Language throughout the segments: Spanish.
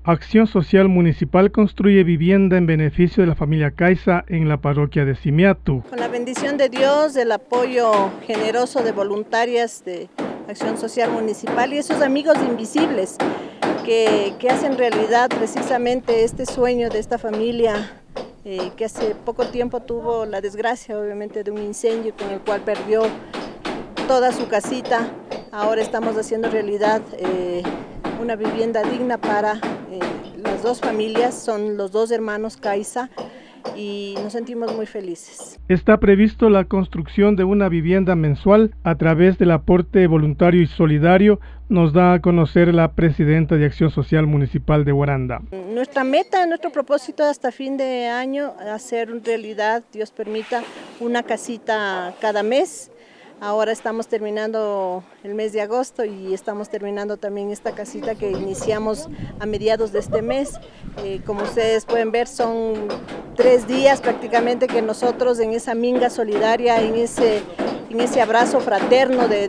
Acción Social Municipal construye vivienda en beneficio de la familia Caiza en la parroquia de Simiatu. Con la bendición de Dios, el apoyo generoso de voluntarias de Acción Social Municipal y esos amigos invisibles que hacen realidad precisamente este sueño de esta familia que hace poco tiempo tuvo la desgracia obviamente de un incendio con el cual perdió toda su casita. Ahora estamos haciendo realidad una vivienda digna para las dos familias, son los dos hermanos Caiza y nos sentimos muy felices. Está previsto la construcción de una vivienda mensual a través del aporte voluntario y solidario, nos da a conocer la presidenta de Acción Social Municipal de Huaranda. Nuestra meta, nuestro propósito hasta fin de año, hacer realidad, Dios permita, una casita cada mes. Ahora estamos terminando el mes de agosto y estamos terminando también esta casita que iniciamos a mediados de este mes. Como ustedes pueden ver, son 3 días prácticamente que nosotros en esa minga solidaria, en ese abrazo fraterno de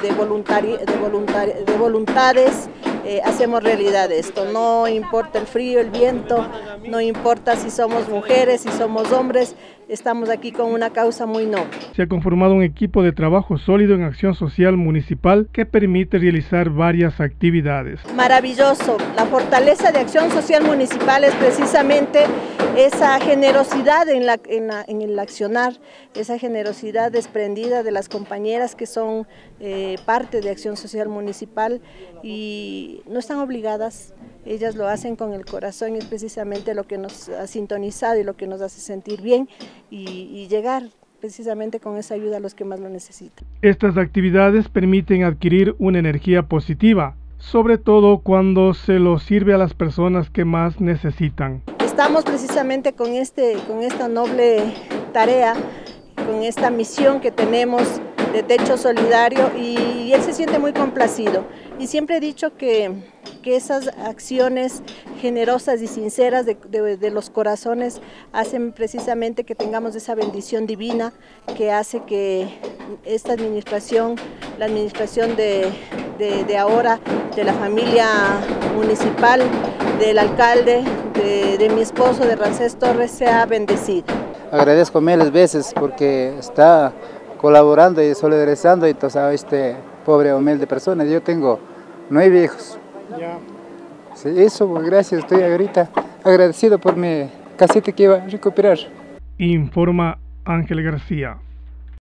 voluntades, hacemos realidad esto. No importa el frío, el viento, no importa si somos mujeres, si somos hombres, estamos aquí con una causa muy noble. Se ha conformado un equipo de trabajo sólido en Acción Social Municipal que permite realizar varias actividades. Maravilloso. La fortaleza de Acción Social Municipal es precisamente esa generosidad en el accionar, esa generosidad desprendida de las compañeras que son parte de Acción Social Municipal y no están obligadas. Ellas lo hacen con el corazón y es precisamente lo que nos ha sintonizado y lo que nos hace sentir bien y llegar precisamente con esa ayuda a los que más lo necesitan. Estas actividades permiten adquirir una energía positiva, sobre todo cuando se lo sirve a las personas que más necesitan. Estamos precisamente con esta noble tarea, con esta misión que tenemos de Techo Solidario y él se siente muy complacido. Y siempre he dicho que esas acciones generosas y sinceras de los corazones hacen precisamente que tengamos esa bendición divina que hace que esta administración, la administración de ahora, de la familia municipal, del alcalde, de mi esposo, de Ramsés Torres, sea bendecida. Agradezco miles veces porque está colaborando y solidarizando a este pobre humilde persona. Yo tengo 9 hijos. Ya. Sí, eso, gracias, estoy ahorita agradecido por mi casita que iba a recuperar. Informa Ángel García.